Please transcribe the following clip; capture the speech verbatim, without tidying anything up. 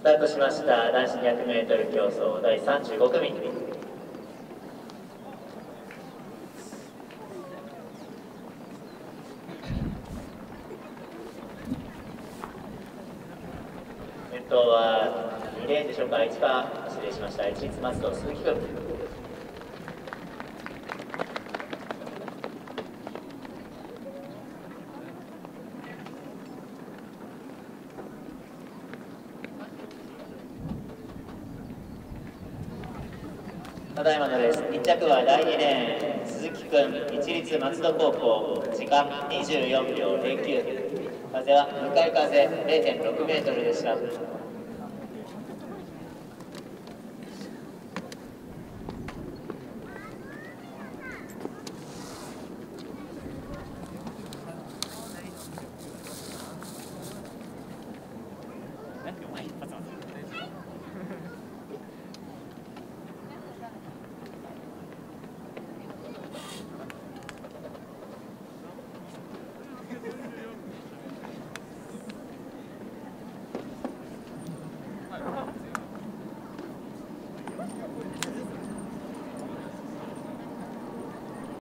タートしました男子 にひゃくメートル 競走だいさんじゅうご組。先頭はにレーンでしょうか。いち番失礼しました。一律松戸鈴木君。ただいまのレース、いっ着はだいにレーン、鈴木君、一律松戸高校、時間にじゅうよんびょうゼロきゅう、風は向かい風 れいてんろくメートルでした。